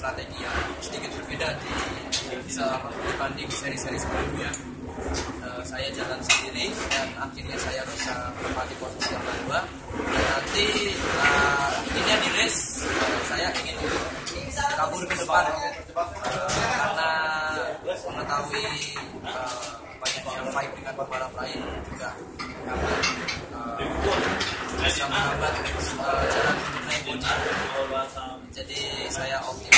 strategi yang sedikit berbeda dibanding seri-seri sebelumnya. Saya jalan sendiri dan akhirnya saya bisa menempati posisi yang kedua. Dan nanti ini di race saya ingin kabur ke depan karena mengetahui banyaknya fight dengan pembalap lain juga bisa menghambat jalan naik. Jadi saya optimis